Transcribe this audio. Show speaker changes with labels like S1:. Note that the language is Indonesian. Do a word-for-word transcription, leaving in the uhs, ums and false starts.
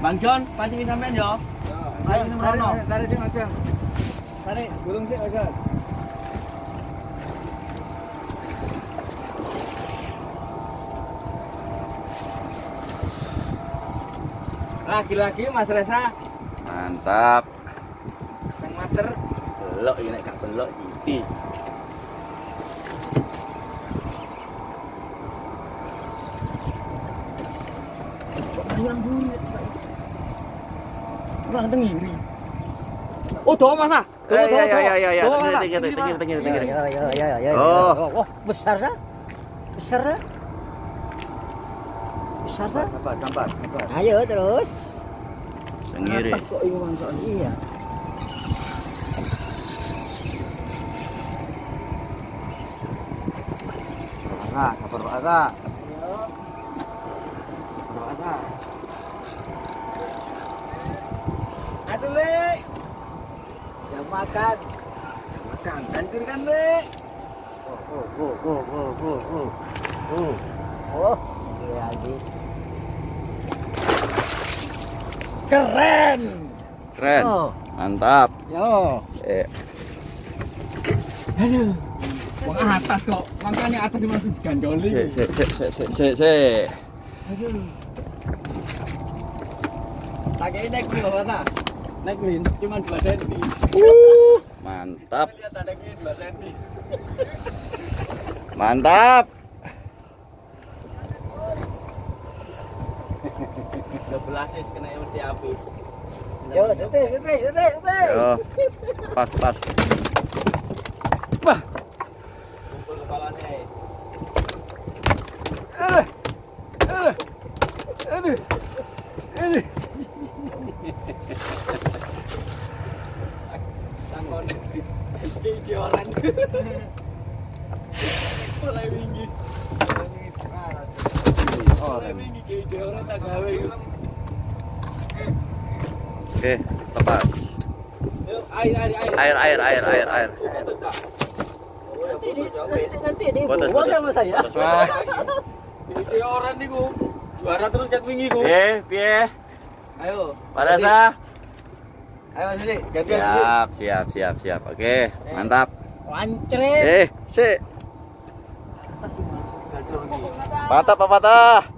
S1: Bang John, pancing sampean yo.
S2: Ayo, tarik, tarik sih Mas John. Tarik, gulung sih Mas John. Lagi-lagi Mas Resa.
S3: Mantap.
S2: Yang master.
S1: Belok ini gak belok iki. Kurang burit, Pak. Kurang tengiri. Oh, doa Mas. Doa, doa,
S3: Ya ya ya ya ya.
S1: Doa, Mas.
S3: Tinggi tinggi tinggi tinggi tinggi.
S2: Ya ya ya ya.
S3: Oh.
S2: Oh, besar sah. Besar sah. Besar sah.
S3: Dapat dapat.
S2: Ayo terus.
S3: Tenggiri.
S1: Atas kok ini Bang John.
S2: Iya.
S3: Ah, sabar Pak Ata. Sabar Ata.
S2: Aduh, Le. Jam makan.
S1: Jam makan. Hancur kan, Le?
S2: Oh, oh, oh, oh, oh, oh, oh. Oh. Oh, ini lagi.
S1: Keren.
S3: Keren.
S2: Oh.
S3: Mantap.
S2: Yo.
S3: Eh,
S1: Aduh. Wong atas kok. Makanya atas cuma digandoli.
S3: se se se se se se se.
S1: Aduh. Tak kira naik nih Bapak tak? Naik nih, cuma dua senti.
S3: Uh, mantap.
S1: Lihat ada gini dua senti.
S3: Mantap.
S1: Double assist kena mesti api.
S2: Yo, sete, sete, sete, sete.
S3: Yo. Pas pas.
S1: Wah. Kumpul kepalanya.
S3: Aduh. Aduh. Aduh. Aduh.
S1: Tangkon. Iki orang. Mulai wingi. Mulai wingi iki orang tak gawe.
S3: Oke, lepas.
S1: Yuk, air air air.
S3: Air air air air air.
S2: Nanti, nanti, nanti ini
S3: Botos,
S2: bawa
S3: botos.
S2: sama saya.
S3: Botos, Mas.
S1: Iki orang niku. Juara terus ket wingi ku.
S3: Piye, piye?
S1: Ayo.
S3: Pak Resa.
S2: Ayo Mas Dik, gantian.
S3: Siap, siap, siap, siap. Oke, mantap.
S2: Wancret.
S3: Eh, sik. Mantap, Pak Patah.